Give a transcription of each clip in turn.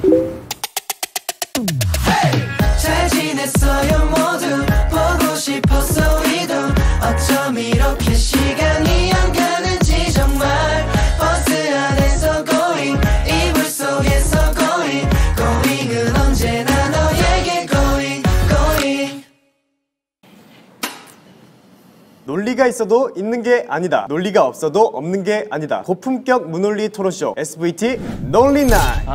잘 지냈어요 모두 보고 싶었어 우리도 어쩜 이렇게 시간이 안 가는지 정말 버스 안에서 going 이불 속에서 going은 언제나 너에게 going 논리가 있어도 있는 게 아니다. 논리가 없어도 없는 게 아니다. 고품격 무논리 토론쇼 SVT 논리나잇.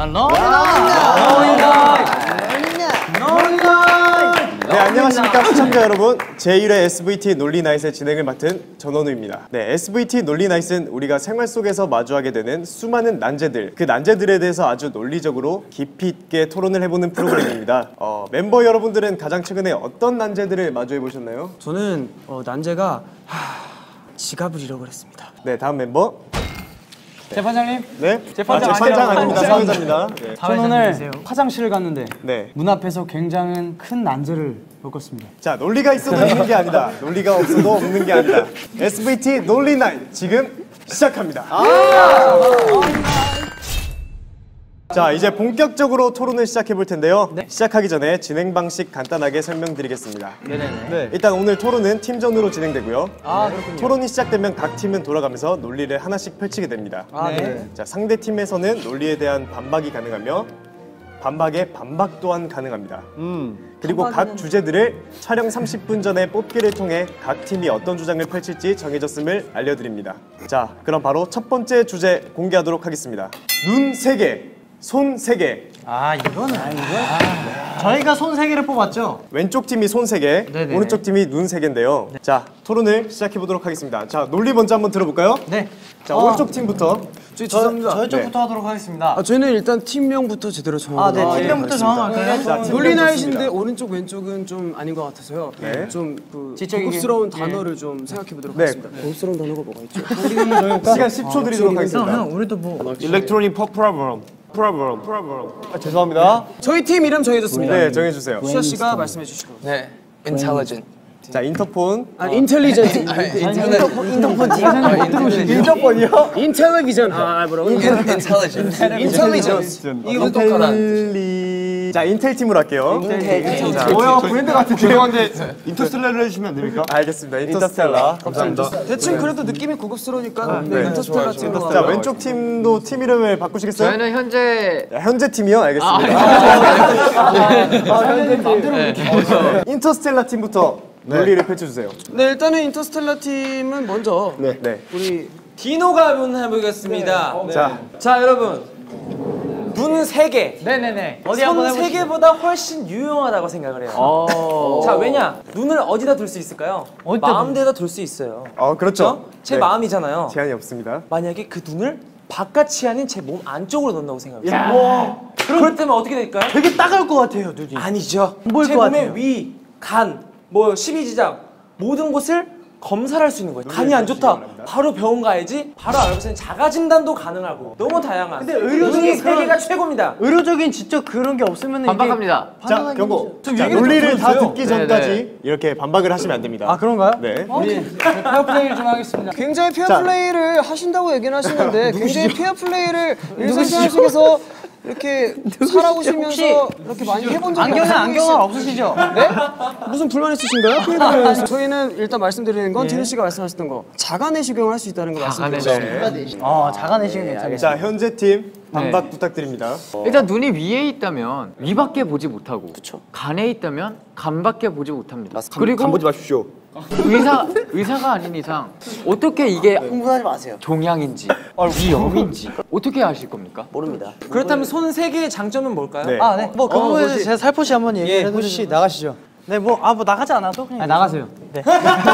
네, 안녕하십니까 시청자 여러분. 제1회 SVT 논리나잇의 진행을 맡은 전원우입니다. 네, SVT 논리나잇은 우리가 생활 속에서 마주하게 되는 수많은 난제들, 그 난제들에 대해서 아주 논리적으로 깊이 있게 토론을 해보는 프로그램입니다. 멤버 여러분들은 가장 최근에 어떤 난제들을 마주해 보셨나요? 저는 난제가 지갑을 잃어버렸습니다. 네, 다음 멤버. 재판장님? 네? 재판장 아닙니다. 사회자입니다. 네. 저는 오늘 화장실을 갔는데 네. 문 앞에서 굉장히 큰 난제를 겪었습니다. 자, 논리가 있어도 있는 게 아니다. 논리가 없어도 없는 게 아니다. SVT 논리나잇 지금 시작합니다. 자, 이제 본격적으로 토론을 시작해 볼 텐데요. 네. 시작하기 전에 진행 방식 간단하게 설명드리겠습니다. 네네네. 일단 오늘 토론은 팀전으로 진행되고요. 그렇군요. 토론이 시작되면 각 팀은 돌아가면서 논리를 하나씩 펼치게 됩니다. 네. 자, 상대 팀에서는 논리에 대한 반박이 가능하며 반박에 반박 또한 가능합니다. 그리고 각 주제들을 촬영 30분 전에 뽑기를 통해 각 팀이 어떤 주장을 펼칠지 정해졌음을 알려드립니다. 자, 그럼 바로 첫 번째 주제 공개하도록 하겠습니다. 눈 3개, 손 3개. 저희가 손 3개를 뽑았죠? 왼쪽 팀이 손 3개, 네네네. 오른쪽 팀이 눈 3개인데요. 자, 토론을 시작해 보도록 하겠습니다. 자, 논리 먼저 한번 들어볼까요? 네. 자, 오른쪽 팀부터. 저희 쪽부터 하도록 하겠습니다. 저희는 일단 팀명부터 제대로 정하고 팀명부터 정할까요? 자, 팀명 논리나잇인데 좋습니다. 오른쪽 왼쪽은 좀 아닌 것 같아서요. 네. 좀 지적이게. 고급스러운 단어를 좀 생각해 보도록 네. 하겠습니다. 고급스러운 단어가 뭐가 있죠? 시간 10초 드리도록 하겠습니다. 우리도 뭐 일렉트로닉 프로그램. 죄송합니다. 저희 팀 이름 정해졌습니다. 네, 정해주세요. 수아 씨가 말씀해 주시고. 네, intelligent. 자, 인터폰. 인텔리전트. 인터폰이요? 인텔리비전. 뭐라고? intelligent. 인텔리전스. 이거 똑같아. 자, 인텔 팀으로 할게요. 뭐야 브랜드 같은 죄송한데 인터스텔라를 해주시면 안 됩니까? 알겠습니다. 인터스텔라. 감사합니다. 대충 그래도 느낌이 고급스러우니까 네. 인터스텔라 팀으로. 자, 왼쪽 팀도 팀 이름을 바꾸시겠어요? 저희는 현재 현재 팀이요? 알겠습니다. 인터스텔라 팀부터 논리를 펼쳐주세요. 네, 일단은 인터스텔라 팀은 먼저 네. 우리 디노가 한번 해보겠습니다. 자 여러분 눈 3개, 네네네. 손 3개보다 훨씬 유용하다고 생각을 해요. 자, 왜냐? 눈을 어디다 둘 수 있을까요? 마음대로 둘 수 있어요. 그렇죠. 제 네. 마음이잖아요. 제한이 없습니다. 만약에 그 눈을 바깥이 아닌 제 몸 안쪽으로 넣는다고 생각해요. 그럴 때면 어떻게 될까요? 되게 따가울 것 같아요, 눈이. 아니죠. 보일 제 것 몸의 같아요. 위, 간, 뭐 십이지장 모든 곳을 검사를 할 수 있는 거예요. 간이 안 좋다. 바로 병원 가야지. 바로 알고서 자가 진단도 가능하고 너무 다양한. 근데 의료적인 눈이 3개가 최고입니다. 의료적인 진짜 그런 게 없으면 반박합니다. 자, 경고. 자, 논리를 다 듣기 전까지 네. 이렇게 반박을 하시면 안 됩니다. 그런가요? 네. 페어 플레이를 좀 하겠습니다. 굉장히 페어 플레이를 하신다고 얘기는 하시는데 굉장히 페어 플레이를 일상생활 속에서 이렇게 살아오시면서 이렇게 많이 해본 적이 안경은 없으시죠? 네? 무슨 불만 있으신가요? 페이퍼를 저희는 일단 말씀드리는 건 디노 씨가 말씀하셨던 거 자가 내시경을 할 수 있다는 거 말씀드렸습니다. 자가 내시경 괜찮아요. 자, 현재 팀 반박 부탁드립니다. 일단 눈이 위에 있다면 위밖에 보지 못하고 간에 있다면 간밖에 보지 못합니다. 그리고 보지 마십시오. 의사가 아닌 이상 어떻게 이게 흥분하지 마세요. 종양인지 위염인지 어떻게 아실 겁니까? 모릅니다. 그렇다면 손 3개의 장점은 뭘까요? 네. 네. 뭐 그 부분에 대해서 제가 살포시 한번 얘기해 드리면 호시 나가시죠. 네, 뭐 나가지 않아서 그냥 나가세요. 네.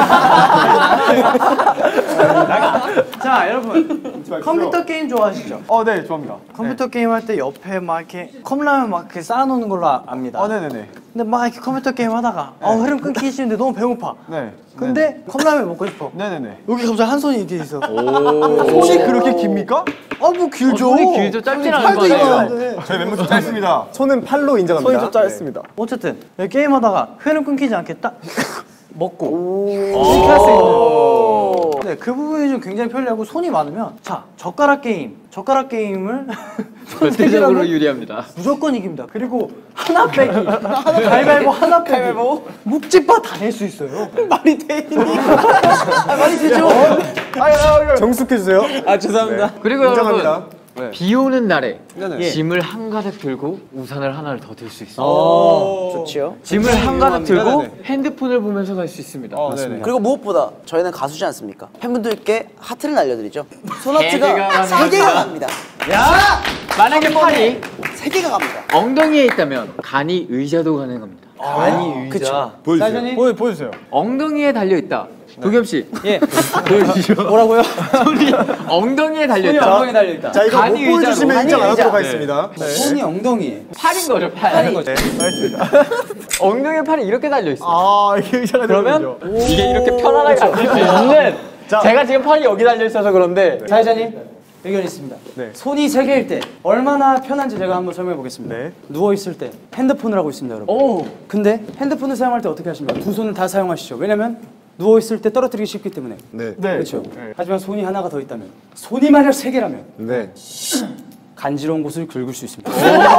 자, 여러분. 컴퓨터 게임 좋아하시죠? 네, 좋아합니다. 컴퓨터 게임 할 때 옆에 막 이렇게 컵라면 막 이렇게 쌓아놓는 걸로 압니다. 네네네. 근데 막 이렇게 컴퓨터 게임 하다가 흐름 끊기 싫은데 너무 배고파. 네. 근데 컵라면 먹고 싶어. 네네네. 여기 갑자기 한 손이 이렇게 있어. 혹시 그렇게 깁니까? 뭐 길죠. 손이 길죠. 짧진 않은 거 아니에요? 저희 멤버 좀 짧습니다. 손은 팔로 인정합니다. 짧습니다. 어쨌든 게임 하다가 흐름 끊기지 않게 딱 먹고 이렇게 할 수 있는. 네, 그 부분이 좀 굉장히 편리하고 손이 많으면 자 젓가락 게임을 절대적으로 유리합니다. 무조건 이깁니다. 그리고 하나 빼기, 가위바위보 하나 빼기, 묵찌빠 다 낼 수 있어요. 말이 되니? 말이 되죠? 정숙해 주세요. 아 죄송합니다. 그리고 여러분 인정합니다. 비 오는 날에 네네. 짐을 한가득 들고 우산을 하나를 더 들 수 있어요. 좋지요. 짐을 한가득 들고 네네네. 핸드폰을 보면서 갈 수 있습니다. 네네. 그리고 무엇보다 저희는 가수지 않습니까? 팬분들께 하트를 날려드리죠. 개가 손하트가 가는 3개가 겁니다. 갑니다. 만약에 팔이 3개가 갑니다. 엉덩이에 있다면 간이 의자도 가능합니다. 아니 의자. 보여주세요. 보여주세요. 엉덩이에 달려 있다. 도겸 씨. 예. 보여주시죠. 뭐라고요? 손이 엉덩이에 달려 있다. 엉덩이 달려 있다. 자, 이거 못 간이 보여주시면 의자로. 인정 안 하도록 간이 하겠습니다. 네. 손이 엉덩이에. 팔인 거죠, 팔. 네, 알겠습니다. 엉덩이에 팔이 이렇게 달려 있어. 아, 이게 의자가 그러면 이게 이렇게 편안하게 앉을 수 있는. 자. 제가 지금 팔이 여기 달려 있어서 그런데 사회자님 의견 있습니다. 네. 손이 3개일 때 얼마나 편한지 제가 한번 설명해 보겠습니다. 네. 누워 있을 때 핸드폰을 하고 있습니다, 여러분. 오. 근데 핸드폰을 사용할 때 어떻게 하십니까? 두 손을 다 사용하시죠. 왜냐면 누워 있을 때 떨어뜨리기 쉽기 때문에. 네. 그렇죠. 하지만 손이 하나가 더 있다면, 손이 만약 3개라면 네. 간지러운 곳을 긁을 수 있습니다.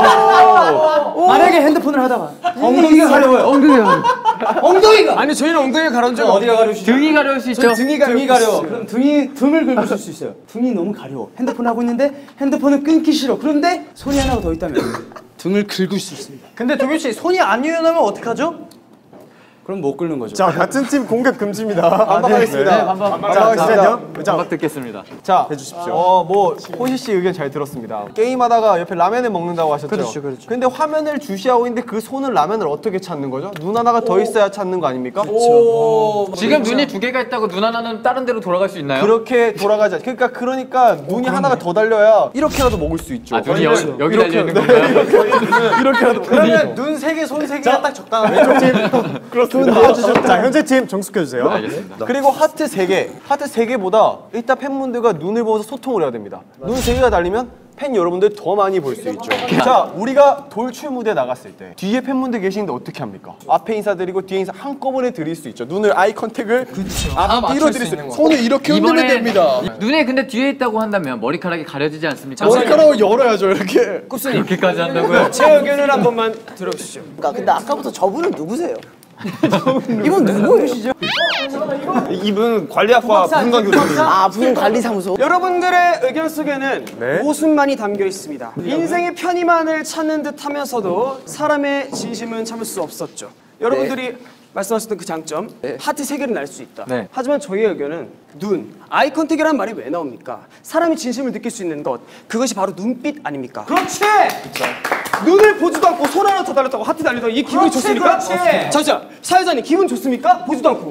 만약에 핸드폰을 하다가 엉덩이가 가려워요. 엉덩이가. 아니 저희는 엉덩이 가려운 적 어디가 가려우시죠? 등이 가려울 수 있죠. 등이 가려워. 그럼 등을 긁으실 수 있어요. 등이 너무 가려워. 핸드폰 하고 있는데 핸드폰은 끊기 싫어. 그런데 손이 하나가 더 있다면 등을 긁을 수 있습니다. 근데 도겸 씨 손이 안 유연하면 어떡하죠? 그럼 못 긁는 거죠. 자, 같은 팀 공격 금지입니다. 반박하겠습니다. 네, 반박하겠습니다. 자, 반박 듣겠습니다. 자, 해주십시오. 뭐 호시 씨 의견 잘 들었습니다. 게임하다가 옆에 라면을 먹는다고 하셨죠. 그렇죠, 그렇죠. 근데 화면을 주시하고 있는데 그 손은 라면을 어떻게 찾는 거죠? 눈 하나가 더 있어야 찾는 거 아닙니까? 지금 눈이 2개가 있다고 눈 하나는 다른 데로 돌아갈 수 있나요? 그렇게 돌아가지. 그러니까 눈이 하나가 더 달려야 이렇게라도 먹을 수 있죠. 아, 눈이 여기 달려 있는 건가요? 이렇게라도. 그러면 눈 3개, 손 3개가 딱 적당하네. 왼쪽 팀 그렇습니다. 자, 현재 팀 정숙해 주세요. 알겠습니다. 그리고 하트 3개. 하트 3개보다 일단 팬분들과 눈을 보면서 소통을 해야 됩니다. 눈 3개가 달리면 팬 여러분들 더 많이 볼 수 있죠. 자, 우리가 돌출 무대 나갔을 때 뒤에 팬분들 계시는데 어떻게 합니까? 앞에 인사드리고 뒤에 인사 한꺼번에 드릴 수 있죠. 눈을 아이 컨택을 앞뒤로 드릴 수 있는 거. 손을 이렇게 흔들면 됩니다. 눈에 근데 뒤에 있다고 한다면 머리카락이 가려지지 않습니까? 머리카락을 열어야죠, 이렇게. 그렇게까지 한다고요? 제 의견을 한 번만 들어주시죠. 그러니까 근데 아까부터 저분은 누구세요? 이분 누구예요? 이분 관리학과 부문관 교수님. 아, 부문관리사무소. 여러분들의 의견 속에는 네. 모순만이 담겨 있습니다. 인생의 편의만을 찾는 듯 하면서도 사람의 진심은 참을 수 없었죠. 여러분들이 말씀하셨던 그 장점, 하트 3개를 날 수 있다. 네. 하지만 저희의 의견은 눈, 아이 컨택이라는 말이 왜 나옵니까? 사람이 진심을 느낄 수 있는 것, 그것이 바로 눈빛 아닙니까? 그렇지! 눈을 보지도 않고 손 하나 더 달렸다고 하트 달리다가 이 기분이 좋습니까? 잠시만, 사회자님 기분 좋습니까? 보지도 않고.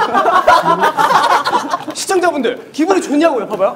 시청자분들 기분이 좋냐고요? 봐봐요.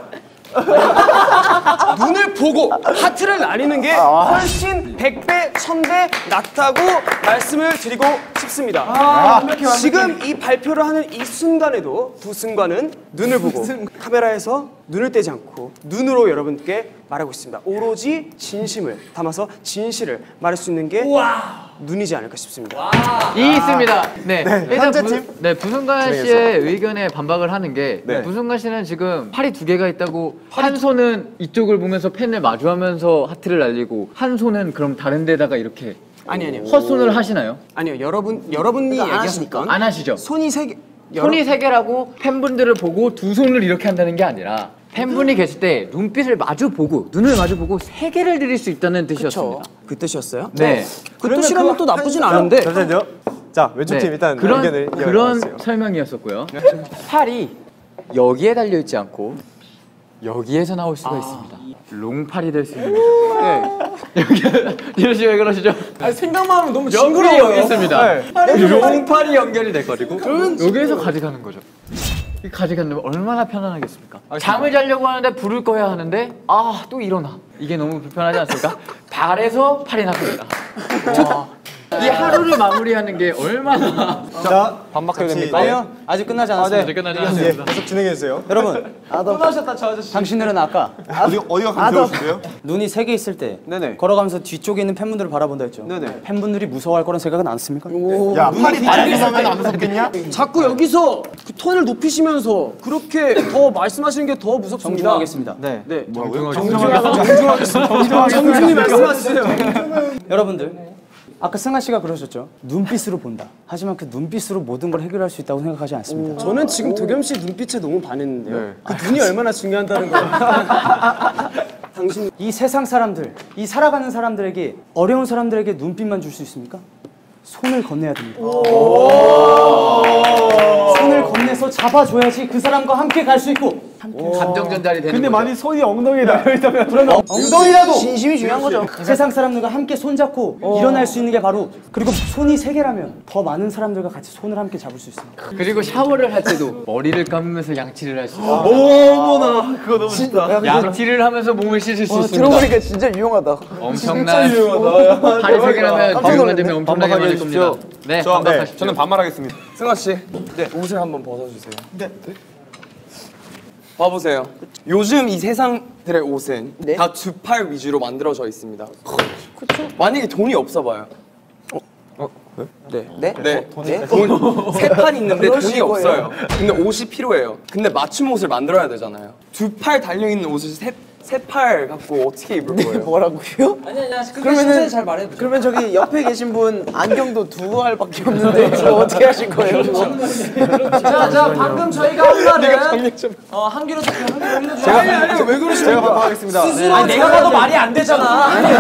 눈을 보고 하트를 나리는 게 훨씬 100배, 1000배 낫다고 말씀을 드리고 싶습니다. 지금 이 발표를 하는 이 순간에도 두 순간은 눈을 보고 카메라에서 눈을 떼지 않고 눈으로 여러분께 말하고 있습니다. 오로지 진심을 담아서 진실을 말할 수 있는 게 눈이지 않을까 싶습니다. 있습니다. 네. 일단 현재 팀 부승관 씨의 의견에 반박을 하는 게 부승관 씨는 지금 팔이 2개가 있다고 한 손은 이쪽을 보면서 팬을 마주하면서 하트를 날리고 한 손은 그럼 다른 데다가 이렇게 아니요. 헛손을 하시나요? 아니요. 여러분이 안 얘기하시는 건 안 하시죠? 손이 3개. 손이 3개라고 팬분들을 보고 두 손을 이렇게 한다는 게 아니라 팬분이 계실 때 눈빛을 마주 보고 눈을 마주 보고 3개를 드릴 수 있다는 뜻이었습니다. 그 뜻이었어요? 네. 그 뜻이라면 또 나쁘진 않은데. 잠시만요. 자, 왼쪽 팀 일단 의견을 그런 이어가세요. 설명이었었고요. 팔이 여기에 달려 있지 않고 여기에서 나올 수가 있습니다. 롱팔이 될 수 있는 거죠. 네. 여기 이러시 왜 그러시죠? 생각만 하면 너무 연결이 여기 있습니다. 롱팔이 연결이 돼가지고 여기에서 가져가는 거죠. 이 가져가면 얼마나 편안하겠습니까? 잠을 자려고 하는데 불을 꺼야 하는데 또 일어나. 이게 너무 불편하지 않습니까? 발에서 팔이 나갑니다. 이 하루를 마무리하는 게 얼마나 자, 반박해야 됩니까? 아니요, 아직 끝나지 않았습니다. 이제 끝나지 예, 않았습니다. 계속 진행해 주세요. 여러분, 당신들은 아까 어디가 감겨우신데요? 눈이 3개 있을 때 네네. 걸어가면서 뒤쪽에 있는 팬분들을 바라본다 했죠. 네네. 팬분들이 무서워할 거란 생각은 안 했습니까? 야, 팔이 달리면 안 무섭겠냐? 자꾸 여기서 그 톤을 높이시면서 그렇게 더 말씀하시는 게 더 무섭습니다. 정중하겠습니다. 네. 정중히 말씀하세요. 여러분들, 아까 승아 씨가 그러셨죠. 눈빛으로 본다. 하지만 그 눈빛으로 모든 걸 해결할 수 있다고 생각하지 않습니다. 저는 지금 도겸 씨 눈빛에 너무 반했는데요. 그 눈이 얼마나 중요하다는 거예요. 당신 이 세상 사람들, 이 살아가는 사람들에게, 어려운 사람들에게 눈빛만 줄 수 있습니까? 손을 건네야 됩니다. 손을 건네서 잡아줘야지 그 사람과 함께 갈 수 있고 감정 전달이 되는 근데 거죠. 만약 손이 엉덩이에 닿아있다면 그러면 엉덩이라도 진심이 중요한 거죠. 세상 사람들과 함께 손잡고 일어날 수 있는 게 바로, 그리고 손이 3개라면 더 많은 사람들과 같이 손을 함께 잡을 수 있습니다. 그리고 샤워를 할 때도 머리를 감으면서 양치를 할 수 있어요. 어머나 그거 너무 좋다. 양치를 하면서 몸을 씻을 수 있습니다. 들어보니까 진짜 유용하다. 엄청난 유용하다. 팔이 3개라면 조용한 되면 엄청나게 많을 겁니다. 네, 반박하십시오. 저는 반말하겠습니다. 승아 씨, 네 옷을 한번 벗어주세요. 네. 봐보세요. 요즘 이 세상들의 옷은 다 두 팔 위주로 만들어져 있습니다. 그렇죠. 만약에 돈이 없어 봐요. 네. 네? 네. 네? 세 팔이 있는데 돈이 그러실 거예요. 없어요. 근데 옷이 필요해요. 근데 맞춤 옷을 만들어야 되잖아요. 두 팔 달려 있는 옷을 세 팔 갖고 어떻게 입을 거예요? 뭐라고요? 그러면은 잘 말해. 그러면 저기 옆에 계신 분 안경도 2알밖에 없는데 그거 어떻게 하실 거예요? 자, 방금 저희가 한 말은 한 귀로 듣고 한 귀로 흘려주세요. 아니 왜 그러시는 제가 반박하겠습니다. 아니, 내가 봐도 말이 안 되잖아.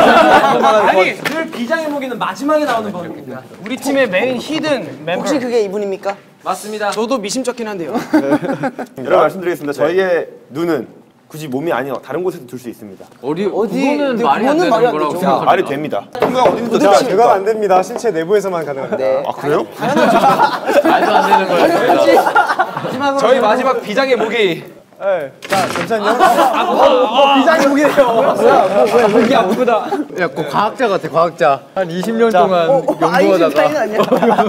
아니, 늘 비장의 무기는 마지막에 나오는 겁니다. 우리 팀의 메인 히든 멤버 혹시 그게 이분입니까? 맞습니다. 저도 미심쩍긴 한데요. 여러분 말씀드리겠습니다. 저희의 눈은 굳이 몸이 아닌 다른 곳에도 둘 수 있습니다. 그거는 말이 안 되는 말이 안 거라고 되죠. 생각합니다. 말이 됩니다. 통과가 어디부터 자, 그건 안 됩니다. 신체 내부에서만 가능합니다. 아 그래요? 말도 안 되는 거예요. 저희 마지막 비장의 무기. 자, 잠시만요. 비장의 무기래요. 목이 아프다. 야, 과학자 같아, 과학자. 한 20년 동안 연구하다가. 아니야?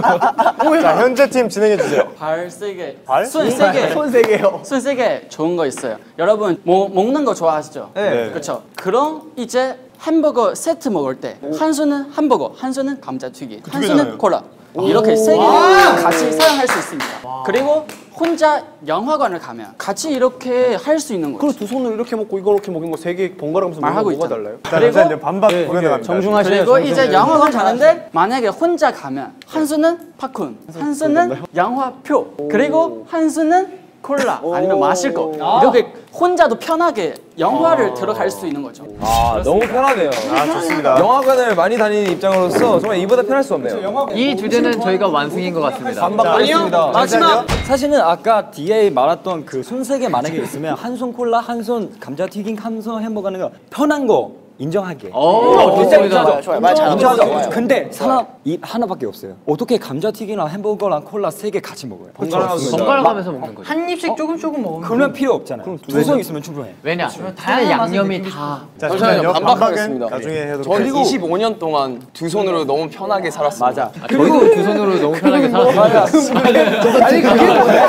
자, 현재 팀 진행해 주세요. 발 세게, 발? 손 세게, 손 3개요. 손 세게 좋은 거 있어요. 여러분 먹는 거 좋아하시죠? 네. 그렇죠. 그럼 이제 햄버거 세트 먹을 때 한 손은 햄버거, 한 손은 감자튀김, 한 손은 콜라. 이렇게 3개를 같이 사용할 수 있습니다. 그리고 혼자 영화관을 가면 같이 이렇게 할 수 있는 거죠. 그럼 두 손으로 이렇게 먹고 이거 이렇게 먹는 거 3개 번갈아 가면서 말하고 뭐가 있잖아. 달라요? 자, 잠시만요. 반박 구현해갑니다. 정중하시네요. 그리고 이제 영화관 가는데 만약에 혼자 가면 한 손은 팝콘, 한 손은 영화표, 그리고 한 손은 콜라 아니면 마실 거. 이렇게 혼자도 편하게 영화를 들어갈 수 있는 거죠. 아 너무 편하네요. 아, 좋습니다. 영화관을 많이 다니는 입장으로서 정말 이보다 편할 수 없네요. 이 주제는 저희가 완승인 것 같습니다. 반박하겠습니다. 마지막 사실은 아까 뒤에 말했던 그 손 세 개 만약에 있으면 한 손 콜라, 한 손 감자튀김, 한 손 햄버거 하는 거 편한 거 인정하게. 좋습니다. 좋아요. 말 잘하는 거 좋아요. 근데 사람 입 하나밖에 없어요. 어떻게 감자튀김이랑 햄버거랑 콜라 3개 같이 먹어요? 번갈아 가면서 먹는 거죠. 한 입씩 조금 먹으면. 그러면 필요 없잖아요. 두 손 있으면 충분해. 왜냐? 다양한 양념이 다. 자, 잠시만요. 반박은 반박하겠습니다. 나중에 하도록 전 하겠습니다. 25년 동안 두 손으로 너무 편하게 살았습니다. 맞아. 저희도 두 손으로 너무 편하게 살았습니다. 아니 그게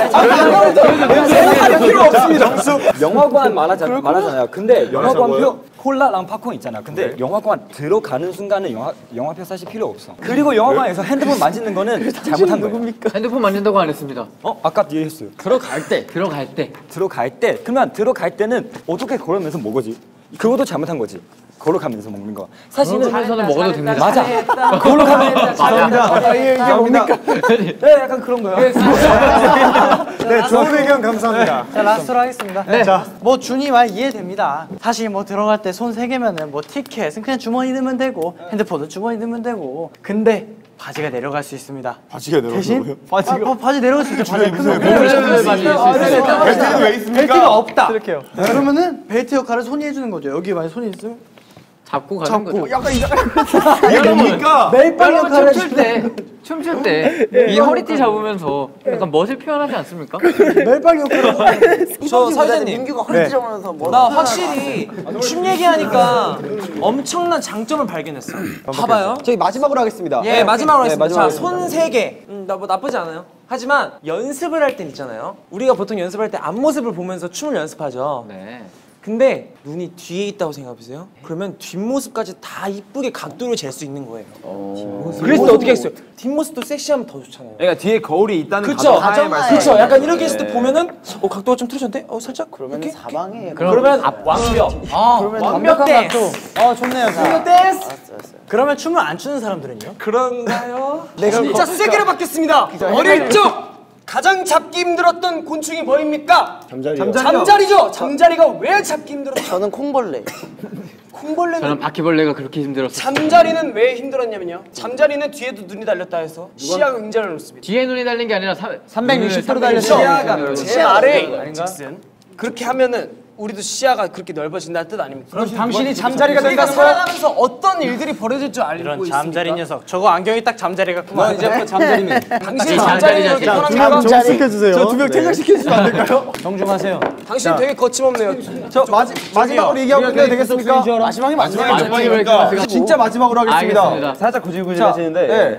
필요 없습니다. 영화관 말하잖아요. 근데 영화관표 콜라랑 팝콘 있잖아. 근데 영화관 들어가는 순간에 영화표 사실 필요 없어. 그리고 영화관에서 핸드폰 만지는 거는 잘못한 거예요. 핸드폰 만진다고 안 했습니다. 아까 뒤에 했어요. 들어갈 때. 들어갈 때. 그러면 들어갈 때는 어떻게 걸으면서 먹어지? 그것도 잘못한 거지. 걸어가면서 먹는 거. 사실은 손을 먹어도 됩니다. 맞아. 걸어가면 맞아. 이게 뭡니까? 네, 약간 그런 거요. 네, 좋은 의견 감사합니다. 자, 라스트로 하겠습니다. 네. 자, 뭐 준이 말 이해됩니다. 사실 뭐 들어갈 때 손 3개면은 뭐 티켓은 그냥 주머니 넣으면 되고 핸드폰도 주머니 넣으면 되고. 근데 바지가 내려갈 수 있습니다. 바지가 대신 바지 내려갈 수 있죠. 바지 크면 벨트는 왜 있습니까? 벨트가 없다. 이렇게요. 그러면은 벨트 역할을 손이 해주는 거죠. 여기 만약 손이 있으면 잡고 가는 거죠. 약간 이게 뭡니까? 멜빵 역할을 춤출 때 이 허리띠 잡으면서 약간 멋을 표현하지 않습니까? 멜빵 역할을. 저 사회자님, 민규가 허리띠 잡으면서 뭐? 나 확실히 춤 얘기하니까 엄청난 장점을 발견했어. 봐봐요. 저희 마지막으로 하겠습니다. 예, 마지막으로 하겠습니다. 네, 마지막으로 자, 손 3개. 뭐 나쁘지 않아요. 하지만 연습을 할 땐 있잖아요. 우리가 보통 연습할 때 앞모습을 보면서 춤을 연습하죠. 네. 근데 눈이 뒤에 있다고 생각해보세요. 그러면 뒷모습까지 다 이쁘게 각도를 잴 수 있는 거예요. 그래서 또 어떻게 했어요? 뒷모습도 섹시하면 더 좋잖아요. 그러니까 뒤에 거울이 있다는 그쵸? 그쵸? 약간 이렇게 했을 네. 때 보면은 각도가 좀 틀어졌는데? 살짝? 그러면 이렇게? 사방에. 그러면 완벽. 완벽 댄스. 좋네요. 완벽 댄스. 그러면 춤을 안 추는 사람들은요? 그런가요? 진짜 세게로 받겠습니다. 어릴 적 가장 잡기 힘들었던 곤충이 뭐입니까? 잠자리죠. 잠자리가 왜 잡기 힘들었어요? 저는 콩벌레. 콩벌레는 저는 바퀴벌레가 그렇게 힘들었어요. 잠자리는 왜 힘들었냐면요. 잠자리는 뒤에도 눈이 달렸다 해서 시야가 굉장히 넓습니다. 뒤에 눈이 달린 게 아니라 360도로 달렸죠. 시야가 제 아래에 직선. 그렇게 하면은 우리도 시야가 그렇게 넓어진다는 뜻 아닙니까? 그럼 당신이 잠자리가 된다는 거야? 살아가면서 어떤 일들이 벌어질 줄 알고 이런 있습니까? 잠자리 녀석. 저거 안경이 딱 잠자리 같구만. 이제부터 잠자리는 당신이 잠자리냐, 잠자리를 잠자리. 편한가요? 정숙해주세요. 저 2명 퇴장시켜주시면 안 될까요? 정중하세요. 당신 되게 거침없네요. 저 마지막으로 얘기하고 끝내도 되겠습니까? 마지막에 진짜 마지막으로 하겠습니다. 알겠습니다. 살짝 구질구질해지는데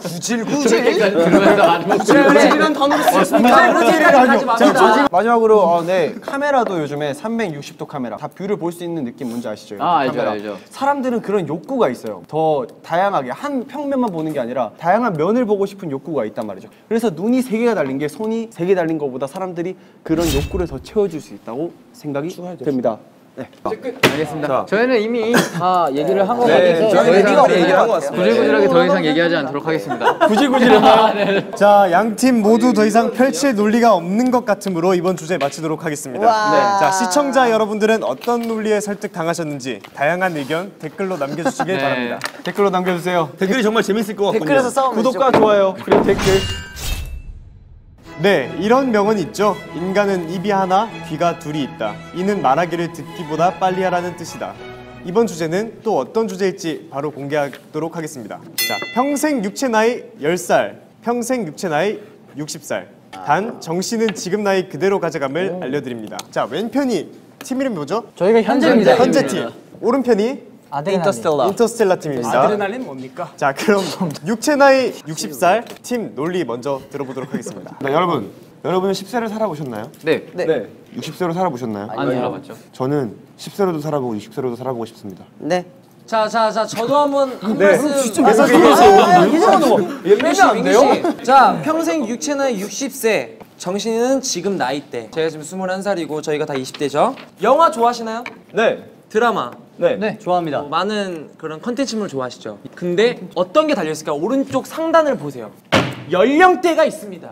구질구질이란 단어를 쓰셨습니까? 마지막으로 카메라도 요즘에 360도 카메라 다 뷰를 볼 수 있는 느낌 뭔지 아시죠? 알죠, 카메라. 알죠. 사람들은 그런 욕구가 있어요. 더 다양하게 한 평면만 보는 게 아니라 다양한 면을 보고 싶은 욕구가 있단 말이죠. 그래서 눈이 3개가 달린 게 손이 3개 달린 것보다 사람들이 그런 욕구를 더 채워줄 수 있다고 생각이 됩니다. 네. 알겠습니다. 저희는 이미 다 얘기를 한 것 네, 같아서 저희는 더 이상 얘기를 한것 같습니다. 구질구질하게 더 이상 얘기하지 않도록 하겠습니다. 구질구질했나요? 자, 양 팀 모두 더 이상 펼칠 논리가 없는 것 같으므로 이번 주제 마치도록 하겠습니다. 자, 시청자 여러분들은 어떤 논리에 설득당하셨는지 다양한 의견 댓글로 남겨주시길 바랍니다. 댓글로 남겨주세요. 댓글이 정말 재밌을 것 같군요. 댓글에서 싸우면 구독과 좋아요 그리고 댓글. 네, 이런 명언이 있죠. 인간은 입이 하나, 귀가 둘이 있다. 이는 말하기를 듣기보다 빨리 하라는 뜻이다. 이번 주제는 또 어떤 주제일지 바로 공개하도록 하겠습니다. 자, 평생 육체 나이 10살, 평생 육체 나이 60살. 단 정신은 지금 나이 그대로 가져감을 알려드립니다. 자, 왼편이 팀 이름이 뭐죠? 저희가 현재입니다. 현재 팀. 오른편이 인터스텔라 팀입니다. 아드레날린 뭡니까? 자, 그럼 육체 나이 60살 팀 논리 먼저 들어보도록 하겠습니다. 네, 여러분은 10세를 살아보셨나요? 네. 60세로 살아보셨나요? 안 살아봤죠. 저는 10세로도 살아보고 60세로도 살아보고 싶습니다. 네. 자, 저도 한번 한 네. 말씀. 민규 씨. 자, 평생 육체 나이 60세. 정신은 지금 나이대. 제가 지금 21살이고 저희가 다 20대죠. 영화 좋아하시나요? 네. 드라마. 네. 좋아합니다. 많은 그런 컨텐츠물 좋아하시죠. 근데 어떤 게 달려있을까? 오른쪽 상단을 보세요. 연령대가 있습니다.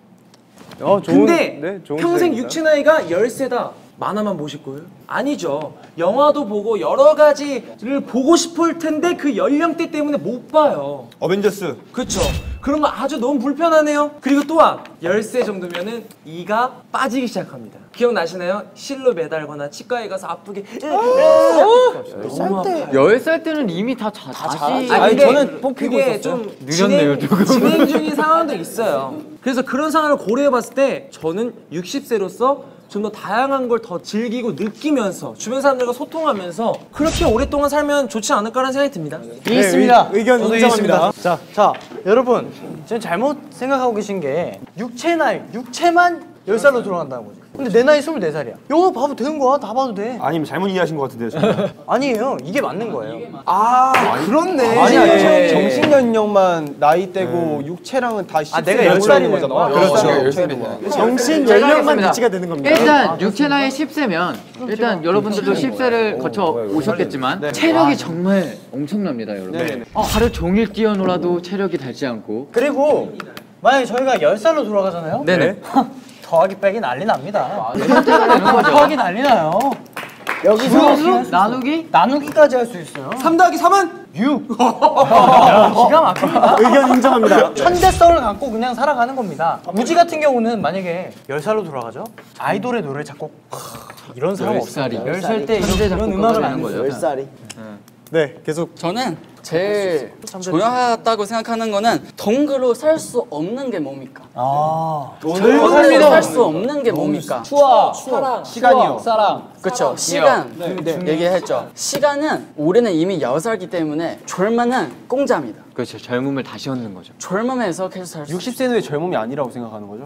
근데 평생 육체 나이가 10세다. 만화만 보실 거예요? 아니죠. 영화도 보고 여러 가지를 보고 싶을 텐데 그 연령대 때문에 못 봐요. 어벤져스. 그렇죠. 그런 거 아주 너무 불편하네요. 그리고 또한 10세 정도면은 이가 빠지기 시작합니다. 기억나시나요? 실로 매달거나 치과에 가서 아프게 너무 아파요. 10살 때는 이미 다 다시 아니, 저는 뽑히고 그게 있었어요. 좀 느렸네요, 조금. 진행 중인 상황도 있어요. 그래서 그런 상황을 고려해봤을 때 저는 60세로서 좀 더 다양한 걸 더 즐기고 느끼면서 주변 사람들과 소통하면서 그렇게 오랫동안 살면 좋지 않을까라는 생각이 듭니다. 있습니다. 의견 인정합니다. 자, 여러분, 지금 잘못 생각하고 계신 게 육체만 10살로 돌아간다는 거지. 근데 내 나이 24살이야. 이거 봐도 되는 거야. 다 봐도 돼. 아니면 잘못 이해하신 것 같은데요, 저는. 아니에요. 이게 맞는 거예요. 그렇네. 아니. 정신 연령만 나이대고 육체랑은 다 10세 내가 10살인 거잖아. 그렇죠. 정신 제가 연령만 하겠습니다. 유지가 되는 겁니다. 일단 육체 나이 10세면 일단 여러분들도 10세를 거쳐 오셨겠지만 체력이 정말 엄청납니다, 여러분. 하루 종일 뛰어놀아도 체력이 닳지 않고. 그리고 만약에 저희가 10살로 돌아가잖아요. 네네. 더하기 빼기 난리 납니다. 선택을 되는 거죠. 더하기 난리 나요. 여기서 나누기까지 할 수 있어요. 3 더하기 3은? 6. 기가 막힙니다. 의견 인정합니다. 천재성을 갖고 그냥 살아가는 겁니다. 무지 같은 경우는 만약에 10살로 돌아가죠? 아이돌의 노래 작곡 이런 사람 없어요. 10살이. 10살 때 천재 이런 작곡가가 음악을 되는 하는 거죠. 거죠. 10살이. 네, 계속. 저는 제일 중요하다고 생각하는 거는 돈으로 살 수 없는 게 뭡니까? 돈으로 살 수 없는 게 뭡니까? 추억, 사랑, 시간이요. 사랑. 그렇죠. 시간 얘기했죠. 시간은 우리는 이미 6살이기 때문에 젊음은 공짜입니다. 그렇죠. 젊음을 다시 얻는 거죠. 젊음에서 계속 살 수. 60세는 왜 젊음이 아니라고 생각하는 거죠?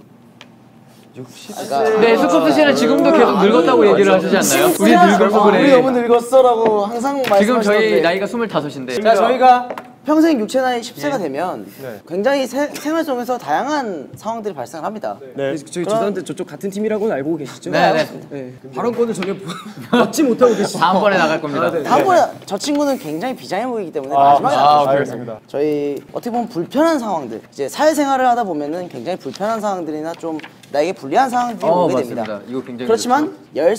네, 스코프 씨는 지금도 계속 늙었다고 얘기를 하시지 않나요? 우리 늙어서 우리 그래. 너무 늙었어라고 항상 말씀하시는데 지금 저희 나이가 25인데. 자, 저희가 평생 육체 나이 10세가 되면 굉장히 생활 속에서 다양한 상황들이 발생합니다. 저희 죄송한데 저쪽 같은 팀이라고는 알고 계시죠? 네네. 발언권을 전혀 얻지 못하고 계시죠? 다음번에 나갈 겁니다. 다음번에 저 친구는 굉장히 비장해 보이기 때문에 마지막에 나가겠습니다. 저희 어떻게 보면 불편한 상황들, 이제 사회생활을 하다 보면은 굉장히 불편한 상황들이나 좀 나에게 불리한 상황들이 오게 맞습니다. 됩니다. 이거 굉장히 그렇지만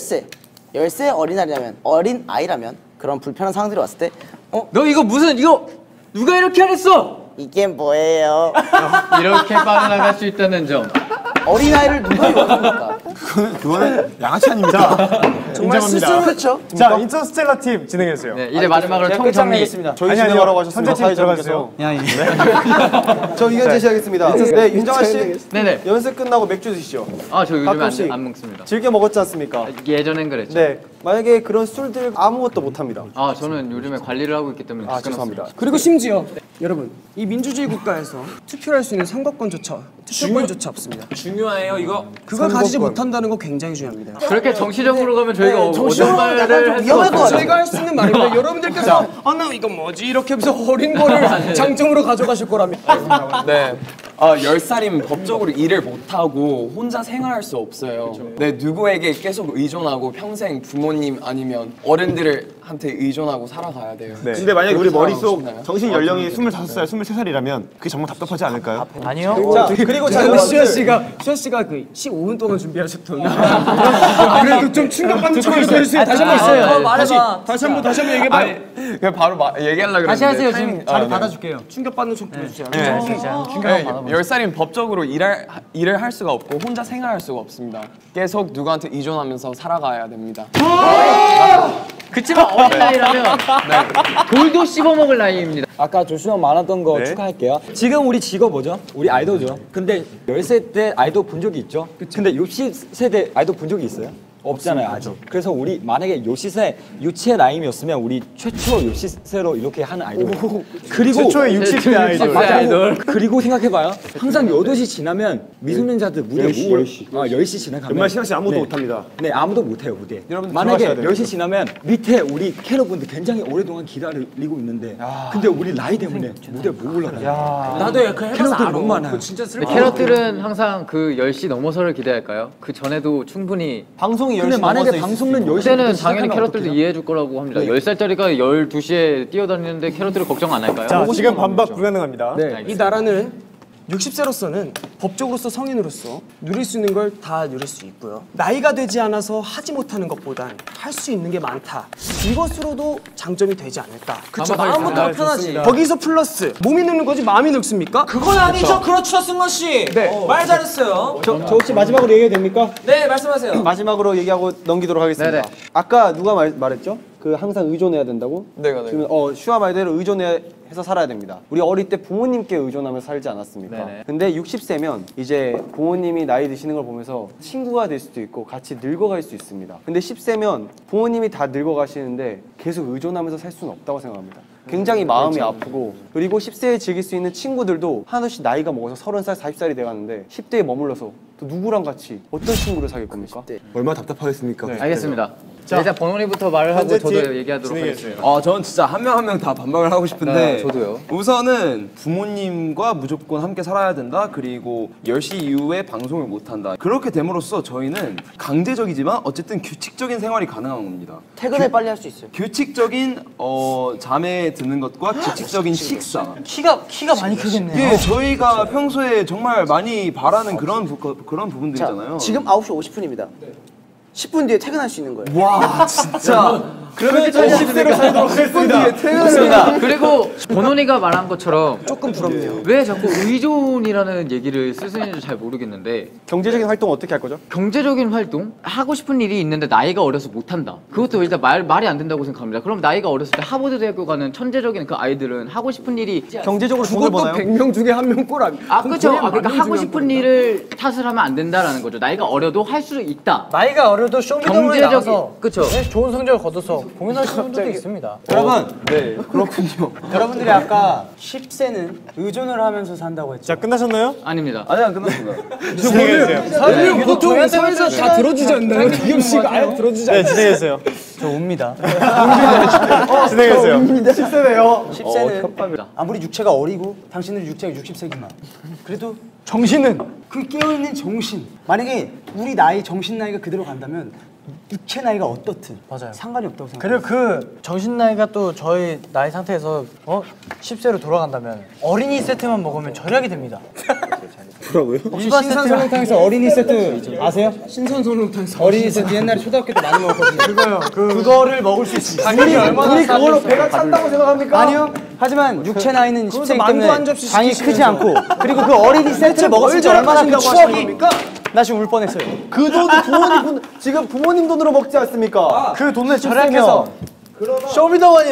10세 어린 아이라면 그런 불편한 상황들이 왔을 때 너 이거 누가 이렇게 하랬어? 이게 뭐예요? 이렇게 빠져나갈 수 있다는 점. 어린아이를 누가 욕합니까? 그거는 양아치 아닙니다. 정말 스스로 그렇죠. 자, 인터스텔라 팀 진행해주세요. 네, 이제 마지막으로 총정리했습니다. 저희 진행하라고 하셨습니다. 현재 팀 들어가주세요. 저 의견 제시하겠습니다. 네, 윤정아 씨. 네네. 연습 끝나고 맥주 드시죠. 아, 저 요즘에 가끔씩. 안 먹습니다. 즐겨 먹었지 않습니까? 예전엔 그랬죠. 네. 만약에 그런 술들 아무것도 못 합니다. 아, 저는 요즘에 관리를 하고 있기 때문에 죄송합니다. 그리고 심지어 여러분 이 민주주의 국가에서 투표할 수 있는 선거권조차 투표권조차 없습니다. 중요해요 이거. 그걸 가지지 못한다는 거 굉장히 중요합니다. 그렇게 정치적으로 가면 저희가 어떤 정치적으로 말을 약간 할 위험할 것 같아요. 저희가 할 수 있는 말입니다. 여러분들께서 나 이거 뭐지 이렇게 하면서 어린 거를 장점으로 가져가실 거라면. 네. 10살이면 법적으로 일을 못하고 혼자 생활할 수 없어요. 네, 누구에게 계속 의존하고 평생 부모님 아니면 어른들한테 의존하고 살아가야 돼요. 네. 근데 만약에 우리 머릿속 싶나요? 정신 연령이 25살, 23살이라면 그게 정말 답답하지 않을까요? 아니요. 자, 그리고 근데 시현 씨가 그 15분 동안 준비하셨던. 그래도 좀 충격받는 척을 해주세요. 다시 한번 있어요. 말해봐. 다시 한번 얘기해봐. 그냥 바로 얘기하려고 그랬는데 다시 하세요. 지금 자리 네. 받아줄게요. 충격받는 척 보여주세요. 네, 10살이면 법적으로 일을 할 수가 없고 혼자 생활할 수가 없습니다. 계속 누구한테 의존하면서 살아가야 됩니다. 그치만 어린 나이라면 돌도 씹어먹을 나이입니다. 아까 조슈아 말했던 거 추가할게요. 지금 우리 직업 뭐죠? 우리 아이돌죠. 근데 10세 때 아이돌 본 적이 있죠? 근데 60세 때 아이돌 본 적이 있어요? 없잖아요 아직. 그래서 우리 만약에 60세 유치의 나이였으면 우리 최초 60세로 이렇게 하는 아이돌. 그리고 최초의 60대 아이돌. 아이돌. 그리고 생각해봐요. 항상 8시 지나면 미소년자들 무대 10시 지나가면 연말 신학 씨 아무도 네. 못합니다. 네, 아무도 못해요 무대. 여러분 만약에 들어가셔야 돼요. 10시 지나면 밑에 우리 캐럿분들 굉장히 오랫동안 기다리고 있는데 근데 우리 나이 때문에 무대 못 올라가요. 나도 그 해봐서 캐럿들 알아. 너무 많아요. 그거 진짜 슬퍼. 캐럿들은 항상 그 10시 넘어서를 기대할까요? 그 전에도 충분히 방송이 10시 근데 만약에 넘어서 방송은 10시 그때는 당연히 캐럿들도 이해해 줄 거라고 합니다. 10살짜리가 12시에 뛰어다니는데 캐럿들을 걱정 안 할까요? 자, 지금 반박 불가능합니다. 이 나라는 60세로서는 법적으로서 성인으로서 누릴 수 있는 걸 다 누릴 수 있고요. 나이가 되지 않아서 하지 못하는 것보단 할 수 있는 게 많다. 이것으로도 장점이 되지 않을까. 그쵸, 마음부터 편하지. 거기서 플러스 몸이 늙는 거지 마음이 늙습니까? 그건 아니죠. 그렇죠, 승원 씨. 말 잘했어요. 저 혹시 마지막으로 얘기해도 됩니까? 네, 말씀하세요. 마지막으로 얘기하고 넘기도록 하겠습니다. 네네. 아까 누가 말했죠? 그 항상 의존해야 된다고? 내가 지금 슈아 말대로 의존해서 살아야 됩니다. 우리 어릴 때 부모님께 의존하면서 살지 않았습니까? 네네. 근데 60세면 이제 부모님이 나이 드시는 걸 보면서 친구가 될 수도 있고 같이 늙어갈 수 있습니다. 근데 10세면 부모님이 다 늙어가시는데 계속 의존하면서 살 수는 없다고 생각합니다. 굉장히 마음이 아프고 그리고 10세에 즐길 수 있는 친구들도 하나씩 나이가 먹어서 30살, 40살이 돼가는데 10대에 머물러서 또 누구랑 같이 어떤 친구를 사귈 겁니까? 얼마나 답답하겠습니까? 알겠습니다. 자, 일단 번호리부터 말을 하고 저도 얘기하도록 하겠습니다. 저는 진짜 한 명 한 명 다 반박을 하고 싶은데 저도요. 우선은 부모님과 무조건 함께 살아야 된다. 그리고 10시 이후에 방송을 못 한다. 그렇게 됨으로써 저희는 강제적이지만 어쨌든 규칙적인 생활이 가능한 겁니다. 퇴근을 빨리 할 수 있어요. 규칙적인 잠에 드는 것과 규칙적인 식사. 키가 많이 크겠네요. 예, 저희가 평소에 정말 많이 바라는 그런 부분들이잖아요. 지금 9시 50분입니다. 10분 뒤에 퇴근할 수 있는 거예요. 와, 진짜. 그러면 10세로 살도록 하겠습니다. 그리고 그리고 권원이가 말한 것처럼 조금 부럽네요. 왜 자꾸 의존이라는 얘기를 쓰시는지 잘 모르겠는데 경제적인 활동 어떻게 할 거죠? 경제적인 활동? 하고 싶은 일이 있는데 나이가 어려서 못한다. 그것도 일단 말이 안 된다고 생각합니다. 그럼 나이가 어렸을 때 하버드 대학교 가는 천재적인 그 아이들은 하고 싶은 일이 경제적으로 돈을 버나요? 100명 중에 한 명 꼴 아니. 그렇죠. 그러니까 하고 싶은 일을 탓을 하면 안 된다라는 거죠. 나이가 어려도 할 수 있다. 나이가 어려도 쇼미더머니 나가서 그쵸. 네, 좋은 성적을 거둬서 공연하시는 분들도 있습니다. 여러분, 네, 그렇군요. 여러분들이 아까 10세는 의존을 하면서 산다고 했죠. 자, 끝나셨나요? 아닙니다. 아니 안 끝났습니다. 진행해주세요. 보통 사회에서 다 들어주지 않나요? 기욤 씨가 아예 들어주지 않나요? 네, 진행해주세요. 저 웁니다. 진행해주세요. 10세네요. 10세는 아무리 육체가 어리고 당신은 육체가 60세지만 그래도 정신은 그 깨어있는 정신. 만약에 우리 나이 정신 나이가 그대로 간다면 육체 나이가 어떻든 맞아요. 상관이 없다고 생각해요. 그리고 그 정신 나이가 또 저희 나이 상태에서 10세로 돌아간다면 어린이 세트만 먹으면 절약이 됩니다. 뭐라고요? 일반 신선설렁탕에서 어린이 세트 아세요? 신선설렁탕에서 어린이 세트 옛날에 초등학교 때 많이 먹었거든요. 그거요. 그거를 먹을 수 있습니다. 우리 그걸로 배가 찬다고 생각합니까? 아니요. 하지만 육체 나이는 10세이기 만두 한 때문에 접시 장이 크지 않고 그리고 그 어린이 세트를 먹었을 때 얼마나 그 추억이 나 지금 울 뻔했어요. 그 돈도 부모님 돈, 지금 부모님 돈으로 먹지 않습니까? 그 돈을 절약해서 쇼미더머니.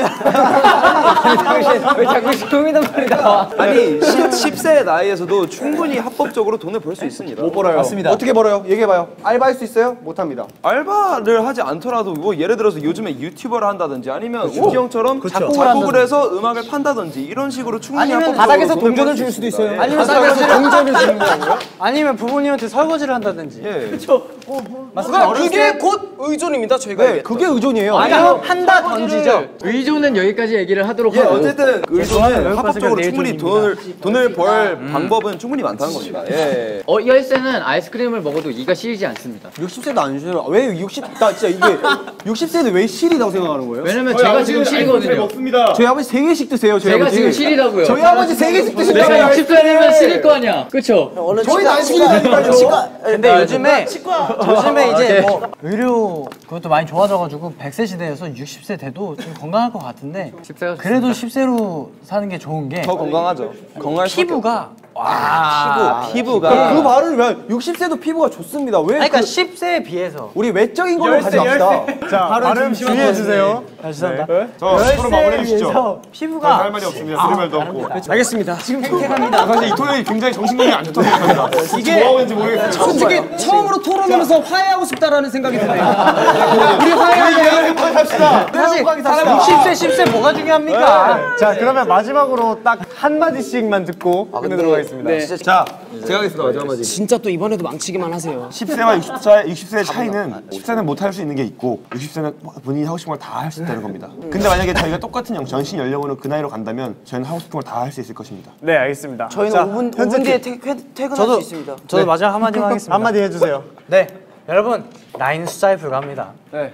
왜 자꾸 쇼미더머니 나와? 아니 10세 나이에서도 충분히 합법적으로 돈을 벌 수 있습니다. 못 벌어요. 맞습니다. 어떻게 벌어요? 얘기해봐요. 알바할 수 있어요? 못합니다. 알바를 하지 않더라도 뭐 예를 들어서 요즘에 유튜버를 한다든지 아니면 우기 형처럼 작곡을 해서 음악을 판다든지 이런 식으로 충분히 아니면 합법적으로 바닥에서 돈을 동전을 벌 줄 수 수도 있습니다. 있어요. 아니면 바닥에서 동전을 주는 거고요. 아니면 부모님한테 설거지를 한다든지. 예. 맞습니다. 그게 곧 의존입니다. 저희가 네, 그게 의존이에요. 아니요, 한다 던지죠. 의존은 여기까지 얘기를 하도록 예, 하고 어쨌든 의존은 합법적으로 충분히 돈을 벌 방법은 충분히 많다는 겁니다. 예. 10세는 아이스크림을 먹어도 이가 시리지 않습니다. 60세도 안 쉬어요. 왜 60? 나 진짜 이게 60세는 왜 실이라고 생각하는 거예요? 왜냐면 제가 지금 실이거든요. 저희 아버지 3개씩 드세요. 저희 제가 아버지. 지금 실이라고요. 저희 아버지 3개씩 내가 드시잖아요. 60살이면 실일 거 아니야. 그쵸? 저희 안 실이라니까요. 근데 요즘에 이제 뭐 의료 그것도 많이 좋아져가지고 100세 시대여서 60세 돼도 좀 건강할 것 같은데 10세가 그래도 10세로 사는 게 좋은 게 더 건강하죠. 건강할 수밖에 피부가 피부가 그 말은 왜 60세도 피부가 좋습니다. 왜? 그러니까 10세에 비해서 우리 외적인 걸로 가지 맙시다. 자, 발음 주의해주세요. 죄송합니다. 저 프로 마무리해 주시죠. 피부가 할 말이 없습니다. 드릴 말도 없고. 알겠습니다. 지금 팽팽합니다. 사실 이 토론이 굉장히 정신건강이 안 좋다고 생각합니다. 이게 뭐하고 있는지 모르겠어요. 솔직히 처음으로 토론하면서 화해하고 싶다라는 생각이 드네요. 우리 합시다. 사실 60세, 10세 뭐가 중요합니까? 자, 그러면 마지막으로 딱 한마디씩만 듣고 끝내도록 하겠습니다. 자, 제가 하겠습니다. 마지막 마디. 진짜 또 이번에도 망치기만 하세요. 10세와 60세의 차이는 10세는 못 할 수 있는 게 있고 60세는 본인이 하고 싶은 걸 다 할 수 있다는 겁니다. 근데 만약에 저희가 똑같은 전신 연령으로 그 나이로 간다면 저희는 하고 싶은 걸 다 할 수 있을 것입니다. 네, 알겠습니다. 저희는 자, 5분 뒤에 퇴근할 수 있습니다. 저도 마지막 한마디만 하겠습니다. 한마디 해주세요. 네, 여러분 나이는 숫자에 불과합니다. 네.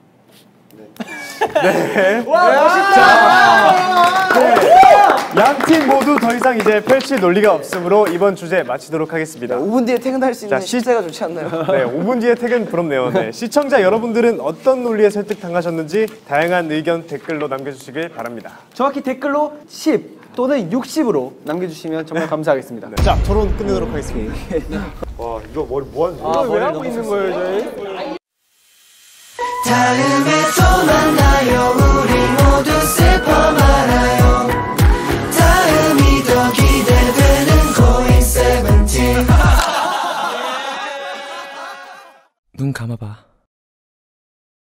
양팀 모두 더 이상 이제 펼칠 논리가 없으므로 이번 주제 마치도록 하겠습니다. 5분 뒤에 퇴근할 수 있는 자, 10세가 좋지 않나요? 네, 5분 뒤에 퇴근 부럽네요. 네, 시청자 여러분들은 어떤 논리에 설득당하셨는지 다양한 의견 댓글로 남겨주시길 바랍니다. 정확히 댓글로 10 또는 60으로 남겨주시면 정말 감사하겠습니다. 네. 자, 토론 끝내도록 하겠습니다. 와, 이거 머리 뭐 하는 거예요? 왜 하고 있는 거예요, 저희? 다음에 또 만나요. 우리 모두 슬퍼 말아요. 다음이 더 기대되는 고잉 세븐틴. 눈 감아봐.